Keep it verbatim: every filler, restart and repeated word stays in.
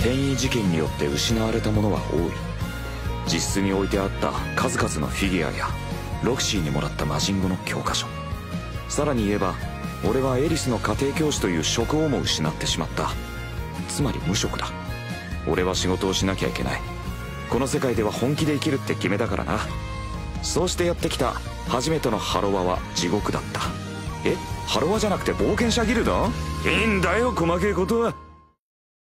変異事件によって失われたものは多い。自室に置いてあった数々のフィギュアやロクシーにもらった魔人語の教科書、さらに言えば俺はエリスの家庭教師という職をも失ってしまった。つまり無職だ。俺は仕事をしなきゃいけない。この世界では本気で生きるって決めたからな。そうしてやってきた初めてのハロワは地獄だった。え、ハロワじゃなくて冒険者ギルド？いいんだよ細けいことは。